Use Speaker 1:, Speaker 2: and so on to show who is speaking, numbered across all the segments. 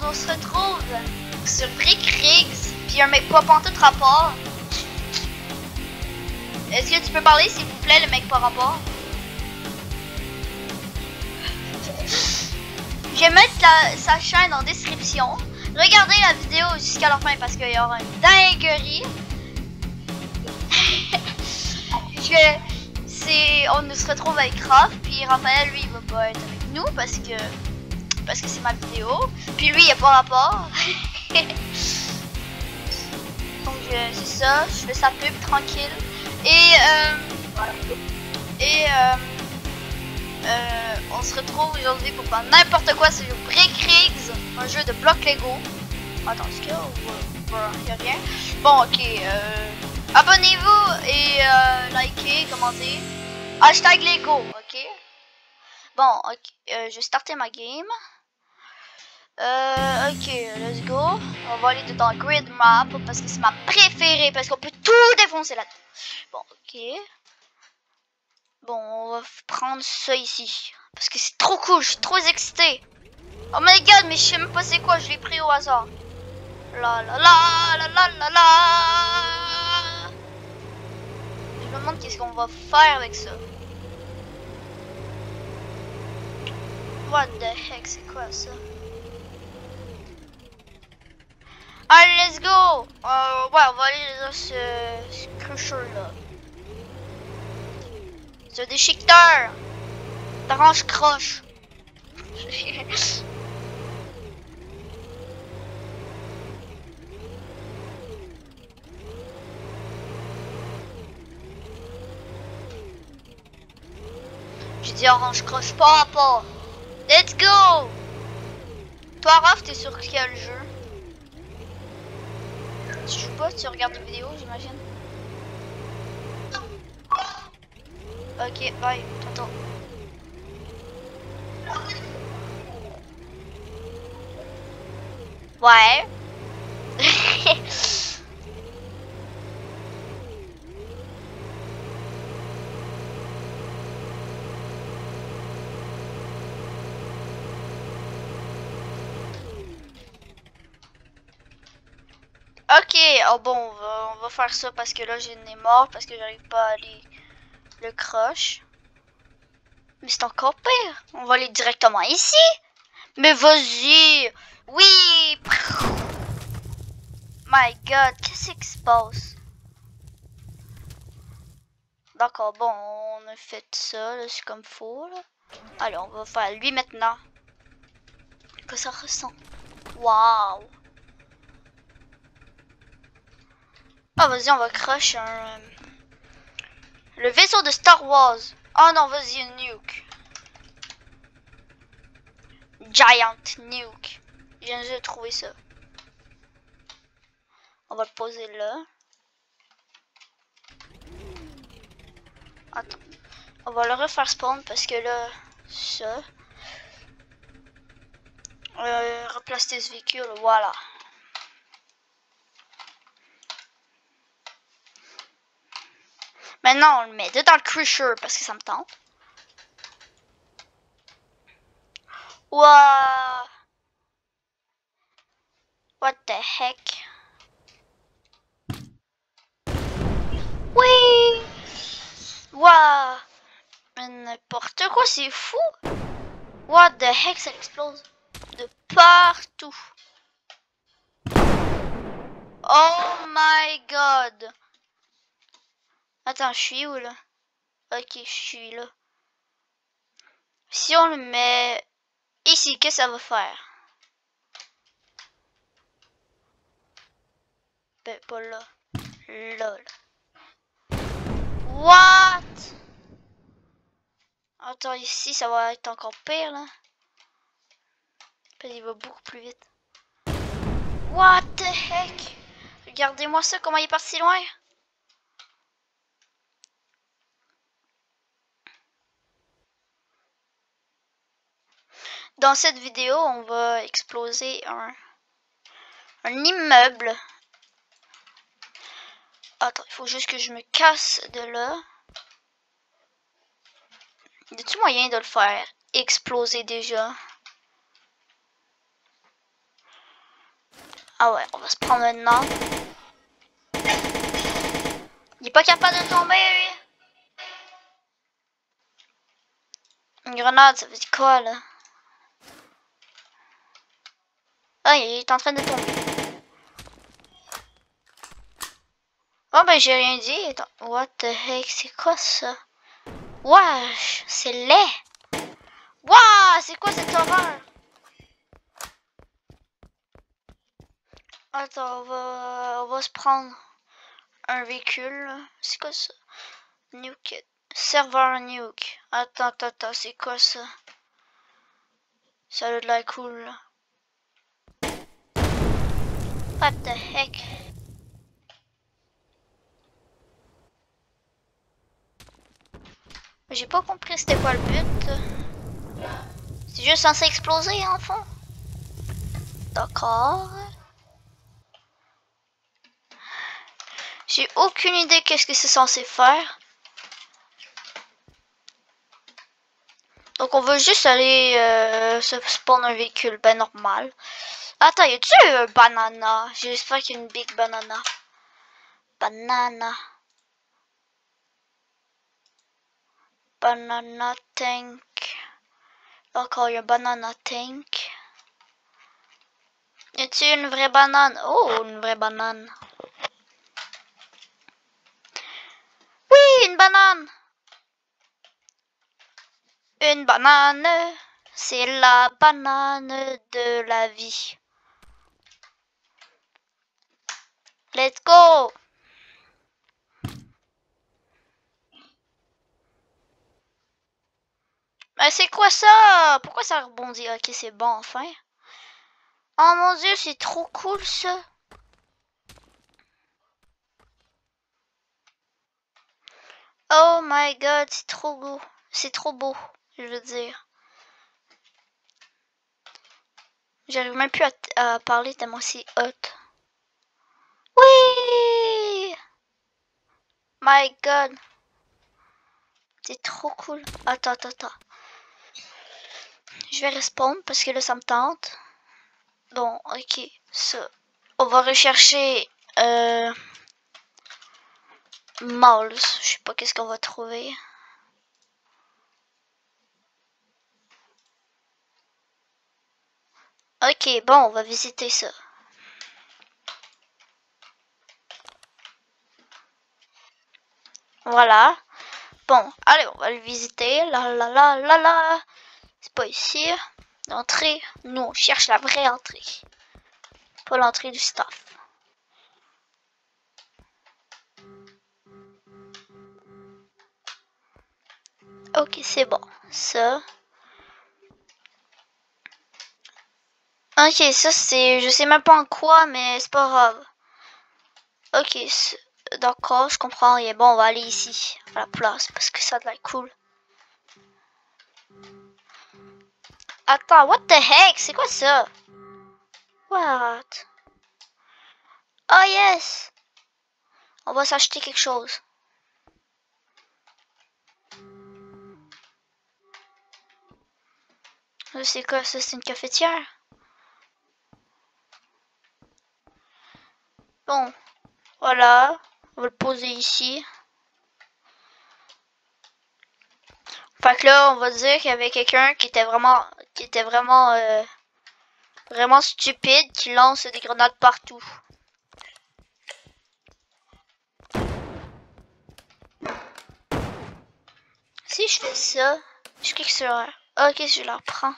Speaker 1: on se retrouve sur Brick Riggs, puis un mec pas pantoute rapport. Est-ce que tu peux parler s'il vous plaît, le mec pas rapport? Je vais mettre sa chaîne en description. Regardez la vidéo jusqu'à la fin parce qu'il y aura une dinguerie. On se retrouve avec Raph, puis Raphaël lui il va pas être avec nous parce que c'est ma vidéo. Puis lui il a pas rapport. Donc c'est ça, je fais sa pub tranquille. On se retrouve aujourd'hui pour faire n'importe quoi sur Brick Riggs, un jeu de blocs Lego. Attends, est-ce qu'il y a il y a rien? Bon, ok. Abonnez-vous et likez, commentez. Hashtag Lego, ok? Bon, ok. Je vais starter ma game. Ok, let's go. On va aller dans Grid Map parce que c'est ma préférée, parce qu'on peut tout défoncer là-dedans. Bon, ok. Bon, on va prendre ça ici. Parce que c'est trop cool, je suis trop excité. Oh my god, mais je sais même pas c'est quoi, je l'ai pris au hasard. La la la la la la la. Je me demande qu'est-ce qu'on va faire avec ça. What the heck, c'est quoi ça? Allez, let's go! Ouais, on va aller dans ce crusher là. Ce déchiqueteur d'orange croche. J'ai dit orange croche, pas rapport. Let's go! Toi, Raph, t'es sur quel jeu? Tu joues pas, tu regardes des vidéos, j'imagine. Ok, bye, tonton. Ouais. Ok, oh bon, on va faire ça parce que là j'ai une mort parce que j'arrive pas à aller le crush. Mais c'est encore pire, on va aller directement ici. Mais vas-y, oui. My god, qu'est-ce qui se passe? D'accord, bon, on a fait ça, là, c'est comme faux, là. Allez, on va faire lui maintenant. Que ça ressent. Waouh. Ah, vas-y, on va crush un... Le vaisseau de Star Wars. Oh non, vas-y, un nuke. Giant nuke. Je viens de trouver ça. On va le poser là. Attends. On va le refaire spawn parce que là, ça. Replace tes véhicules, voilà. Maintenant, on le met dans le crusher parce que ça me tente. Wow. What the heck? Oui. Wow. Mais n'importe quoi, c'est fou. What the heck, ça explose de partout. Oh my god. Attends, je suis où là? Ok, je suis là. Si on le met ici, qu'est-ce que ça va faire? Ben, pas là. Là, là. What? Attends, ici, ça va être encore pire, là. Il va beaucoup plus vite. What the heck? Regardez-moi ça, comment il est parti loin. Dans cette vidéo, on va exploser un immeuble. Attends, il faut juste que je me casse de là. Y a-t-il moyen de le faire exploser déjà? Ah ouais, on va se prendre maintenant. Il est pas capable de tomber, lui. Une grenade, ça veut dire quoi, là? Ah, il est en train de tomber. Oh, ben, j'ai rien dit. Attends. What the heck, c'est quoi ça? Wesh, c'est laid. Waouh, c'est quoi cette horreur? Attends, on va se prendre un véhicule. C'est quoi ça? Nuke. Serveur nuke. Attends, c'est quoi ça? Ça a de la cool, là. What the heck? J'ai pas compris c'était quoi le but. C'est juste censé exploser en fond. D'accord. J'ai aucune idée qu'est-ce que c'est censé faire. Donc on veut juste aller se spawn un véhicule, ben normal. Attends, y a-tu un banana? J'espère qu'il y a une big banana. Banana. Banana tank. D'accord, il y a banana tank. Y a-tu une vraie banane? Oh, une vraie banane. Oui, une banane. Une banane. C'est la banane de la vie. Let's go. Mais c'est quoi ça? Pourquoi ça rebondit? Ok, c'est bon, enfin. Oh mon dieu, c'est trop cool ça. Oh my god, c'est trop beau. C'est trop beau, je veux dire. J'arrive même plus à parler tellement c'est hot. Oui! My god. C'est trop cool. Attends. Je vais respawn parce que là ça me tente. Bon, ok. Ça. On va rechercher Malls. Je sais pas qu'est-ce qu'on va trouver. Ok, bon, on va visiter ça. Voilà. Bon, allez, on va le visiter. La. C'est pas ici. L'entrée. Nous, on cherche la vraie entrée. Pas l'entrée du staff. Ok, c'est bon. Ça. Ok, ça c'est... Je sais même pas en quoi, mais c'est pas grave. Ok, d'accord, je comprends. Et bon, on va aller ici, à la place, parce que ça a de l'air cool. Attends, what the heck? C'est quoi ça? What? Oh yes! On va s'acheter quelque chose. C'est quoi ça? C'est une cafetière? Bon, voilà. On va le poser ici. Fait que là, on va dire qu'il y avait quelqu'un qui était vraiment stupide, qui lance des grenades partout. Si je fais ça, je clique sur R. Ok, je la reprends.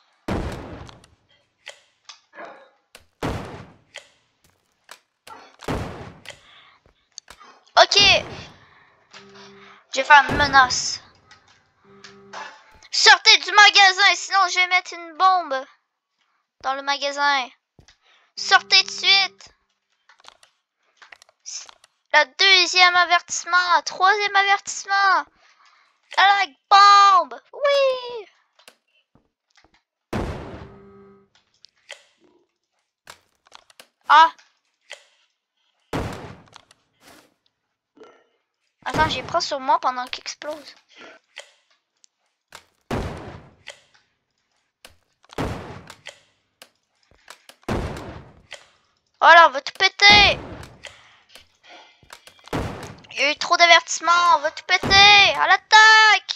Speaker 1: Ok. Je vais faire une menace. Sortez du magasin, sinon je vais mettre une bombe dans le magasin. Sortez de suite. Le deuxième avertissement, troisième avertissement. La bombe. Oui. Ah. Attends, j'y prends sur moi pendant qu'il explose. Voilà, on va tout péter. Il y a eu trop d'avertissements, on va tout péter. À l'attaque.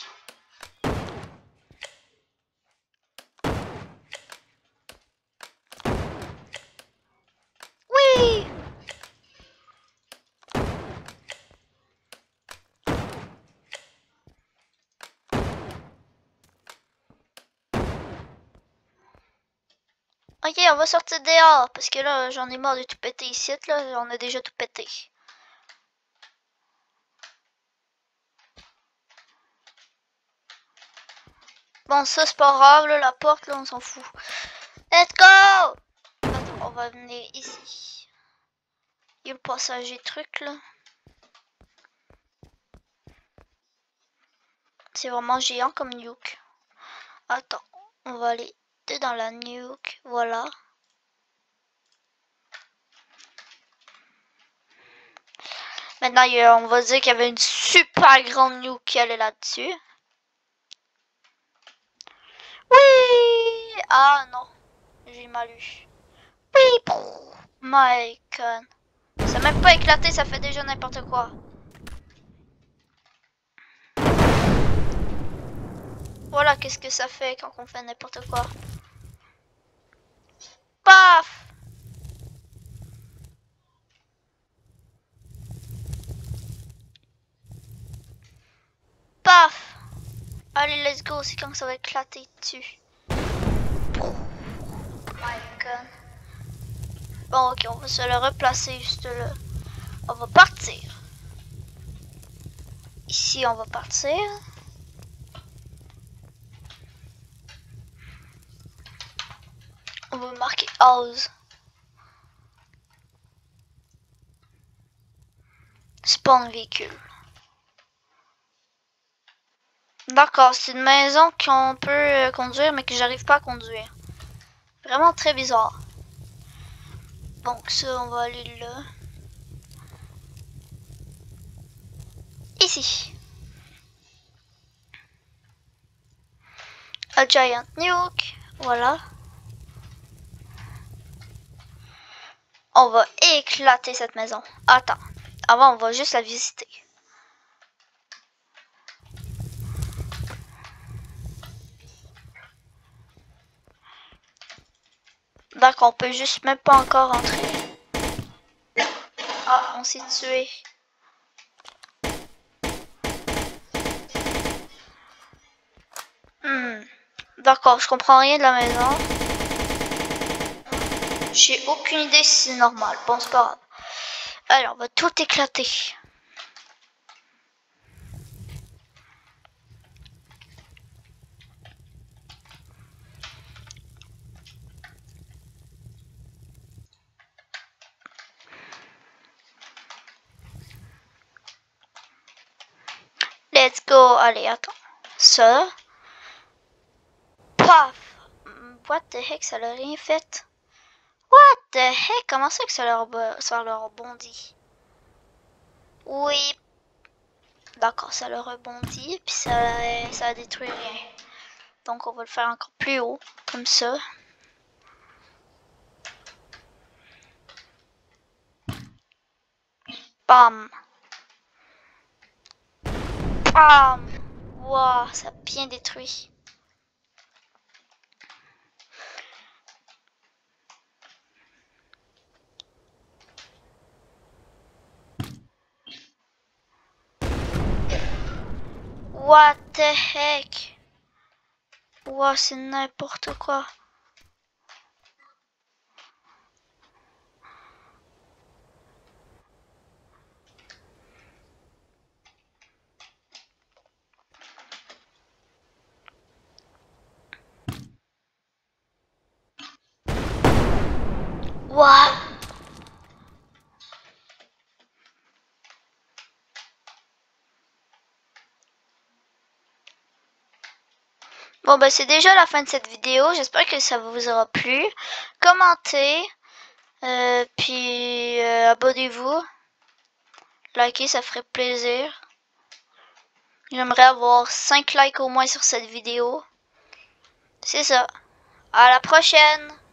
Speaker 1: Oui. Ok, on va sortir dehors, parce que là, j'en ai marre de tout péter ici, là, on a déjà tout pété. Bon, ça, c'est pas grave, là, la porte, là, on s'en fout. Let's go! Attends, on va venir ici. Il y a le passager truc, là. C'est vraiment géant comme nuke. Attends, on va aller dans la nuke, voilà. Maintenant, on va dire qu'il y avait une super grande nuke qui allait là-dessus. Oui! Ah non, j'ai mal eu. Oui! My God. Ça n'a même pas éclaté, ça fait déjà n'importe quoi. Voilà, qu'est-ce que ça fait quand on fait n'importe quoi. Paf! Paf! Allez, let's go, c'est quand ça va éclater dessus. My God. Bon, ok, on va se le replacer juste là. On va partir. Ici, on va partir. On va marquer house. Spawn véhicule. D'accord, c'est une maison qu'on peut conduire, mais que j'arrive pas à conduire. Vraiment très bizarre. Donc ça, on va aller là. Ici. A giant nuke. Voilà. On va éclater cette maison. Attends. Avant, on va juste la visiter. D'accord, on peut juste même pas encore entrer. Ah, on s'est tué. D'accord, je comprends rien de la maison. J'ai aucune idée si c'est normal. Bon, c'est pas grave. Allez, on va tout éclater. Let's go. Allez, attends. Ça. Paf. What the heck, ça l'a rien fait. What the heck, comment ça que ça leur rebondit? Oui. D'accord, ça leur rebondit, puis ça a détruit rien. Donc on va le faire encore plus haut, comme ça. Bam. Bam. Wow, ça a bien détruit. What the heck? Wow, c'est n'importe quoi. Wow. Bon, bah c'est déjà la fin de cette vidéo. J'espère que ça vous aura plu. Commentez. Puis abonnez-vous. Likez, ça ferait plaisir. J'aimerais avoir 5 likes au moins sur cette vidéo. C'est ça. À la prochaine!